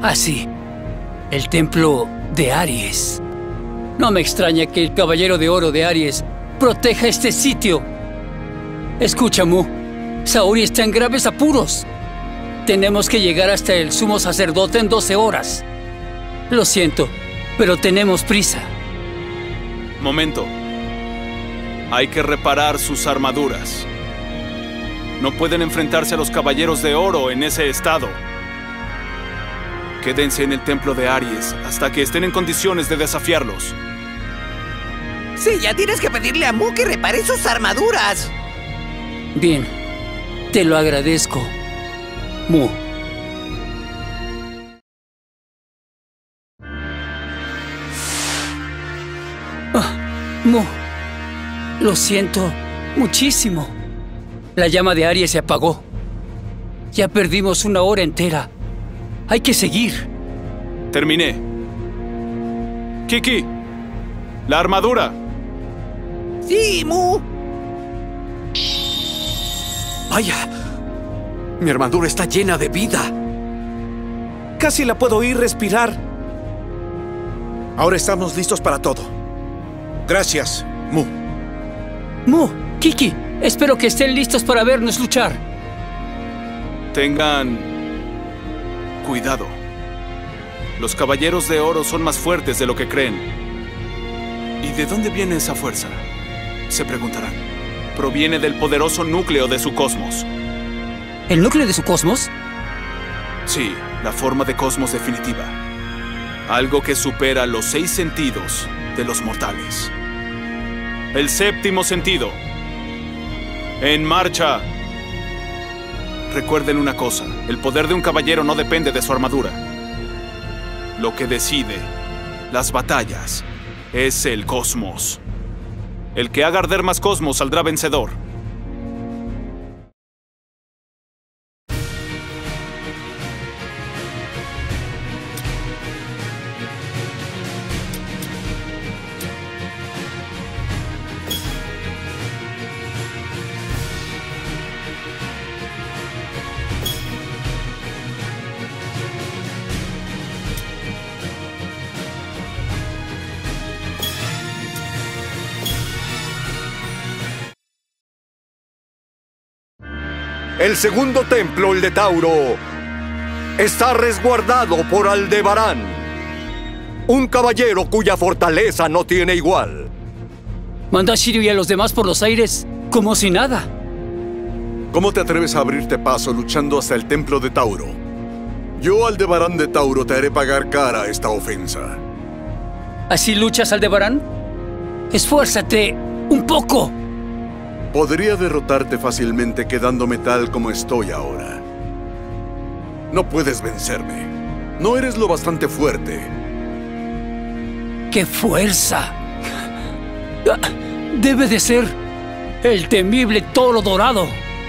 Ah, sí. El templo de Aries. No me extraña que el Caballero de Oro de Aries proteja este sitio. Escucha, Mu. Saori está en graves apuros. Tenemos que llegar hasta el sumo sacerdote en 12 horas. Lo siento, pero tenemos prisa. Momento. Hay que reparar sus armaduras. No pueden enfrentarse a los Caballeros de Oro en ese estado. Quédense en el templo de Aries hasta que estén en condiciones de desafiarlos. Sí, ya tienes que pedirle a Mu que repare sus armaduras. Bien, te lo agradezco, Mu. Mu, lo siento muchísimo. La llama de Aries se apagó. Ya perdimos una hora entera. Hay que seguir. Terminé. Kiki, la armadura. Sí, Mu. ¡Vaya! Mi armadura está llena de vida. Casi la puedo oír respirar. Ahora estamos listos para todo. Gracias, Mu. Mu, Kiki, espero que estén listos para vernos luchar. Tengan cuidado. Los Caballeros de Oro son más fuertes de lo que creen. ¿Y de dónde viene esa fuerza? Se preguntarán. Proviene del poderoso núcleo de su cosmos. ¿El núcleo de su cosmos? Sí, la forma de cosmos definitiva. Algo que supera los 6 sentidos de los mortales. El séptimo sentido. ¡En marcha! Recuerden una cosa, el poder de un caballero no depende de su armadura. Lo que decide las batallas es el cosmos. El que haga arder más cosmos saldrá vencedor. El segundo templo, el de Tauro, está resguardado por Aldebarán, un caballero cuya fortaleza no tiene igual. Manda a Shiryu y a los demás por los aires como si nada. ¿Cómo te atreves a abrirte paso luchando hasta el templo de Tauro? Yo, Aldebarán de Tauro, te haré pagar cara esta ofensa. ¿Así luchas, Aldebarán? ¡Esfuérzate un poco! Podría derrotarte fácilmente quedándome tal como estoy ahora. No puedes vencerme. No eres lo bastante fuerte. ¡Qué fuerza! Debe de ser el temible toro dorado.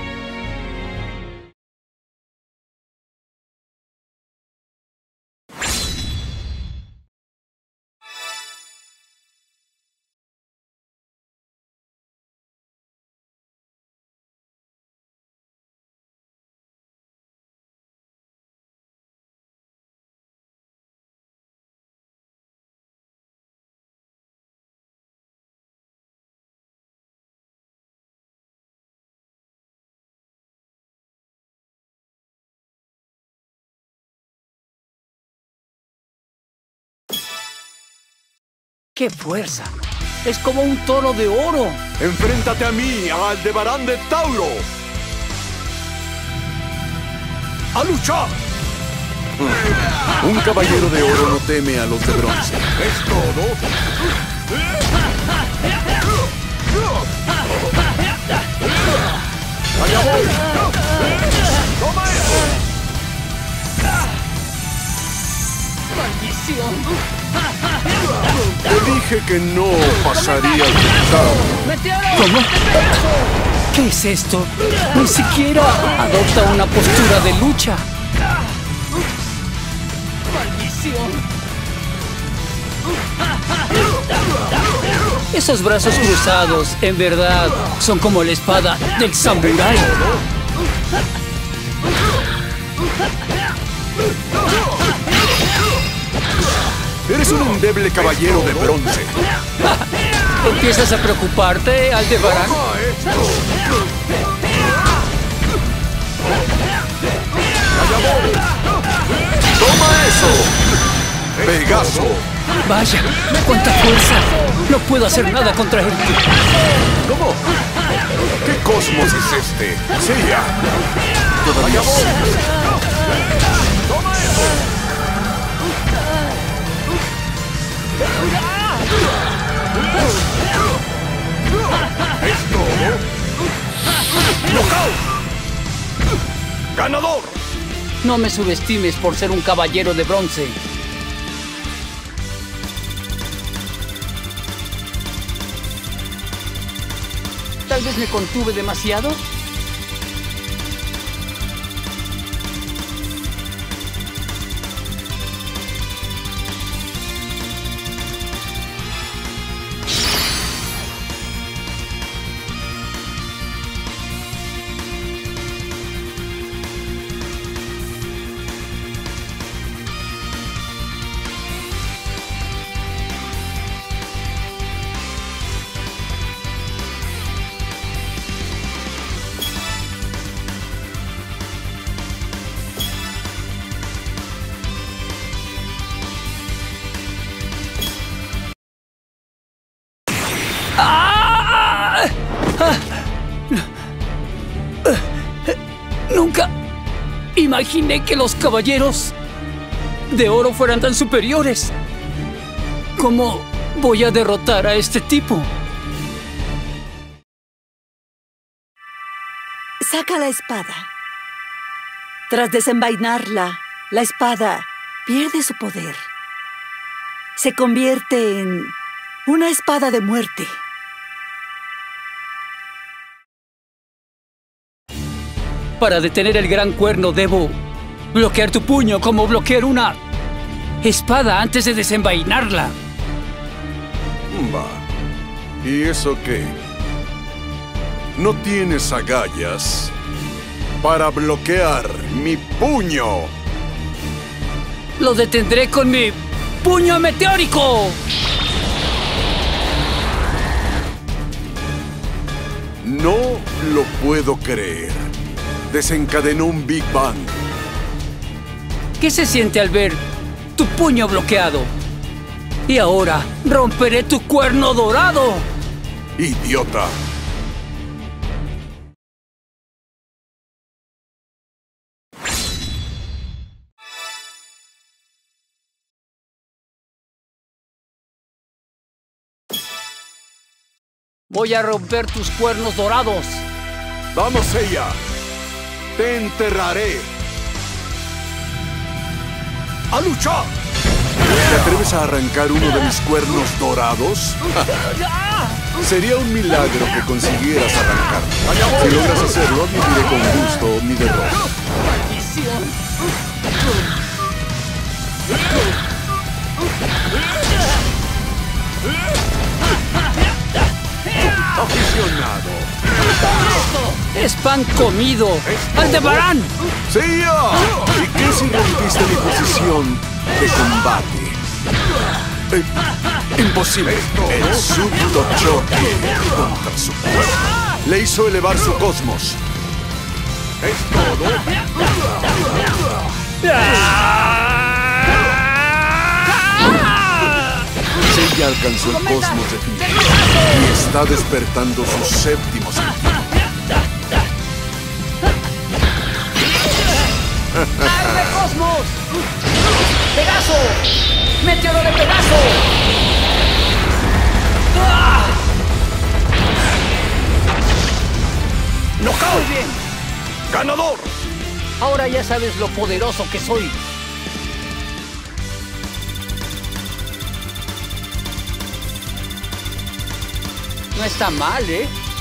¡Qué fuerza! ¡Es como un toro de oro! ¡Enfréntate a mí, a Aldebarán de Tauro! ¡A luchar! Un caballero de oro no teme a los de bronce. ¿Es todo? ¡Allá voy! ¡Toma eso! ¡Maldición! Te dije que no pasaría el tentado. ¿Cómo? ¿Qué es esto? Ni siquiera adopta una postura de lucha. ¡Maldición! Esos brazos cruzados, en verdad, son como la espada del samurái. un endeble caballero de bronce. ¿Empiezas a preocuparte, Aldebarán? ¡Toma eso! ¡Pegaso! Vaya, cuánta fuerza. No puedo hacer nada contra él. ¿Cómo? ¿Qué cosmos es este? ¡Sella! ¡Todavía ¡Toma eso! ¿Es todo? ¡Knockout! ¡Ganador! No me subestimes por ser un caballero de bronce. Tal vez me contuve demasiado. Nunca imaginé que los caballeros de oro fueran tan superiores. ¿Cómo voy a derrotar a este tipo? Saca la espada. Tras desenvainarla, la espada pierde su poder. Se convierte en una espada de muerte. Para detener el gran cuerno debo bloquear tu puño como bloquear una espada antes de desenvainarla. Va. ¿Y eso qué? No tienes agallas para bloquear mi puño. Lo detendré con mi puño meteórico. No lo puedo creer. Desencadenó un Big Bang. ¿Qué se siente al ver tu puño bloqueado? Y ahora romperé tu cuerno dorado. ¡Idiota! Voy a romper tus cuernos dorados. ¡Vamos, ella! ¡Te enterraré! ¡A luchar! ¿Te atreves a arrancar uno de mis cuernos dorados? Sería un milagro que consiguieras arrancar. Si logras hacerlo, admitiré con gusto mi derrota. ¡Aficionado! ¡Es pan comido! ¡Aldebarán! ¡Sella! ¿Y qué si rompiste mi posición de combate? Imposible. El súbito choque contra su cuerpo le hizo elevar su cosmos. ¿Es todo? Sella alcanzó el cosmos definitivo y está despertando su séptimo sentido. ¡Arde Cosmos! ¡Pegaso! ¡Meteoro de Pegaso! ¡Ah! ¡Knockout! Muy bien. ¡Ganador! Ahora ya sabes lo poderoso que soy. No está mal, ¿eh?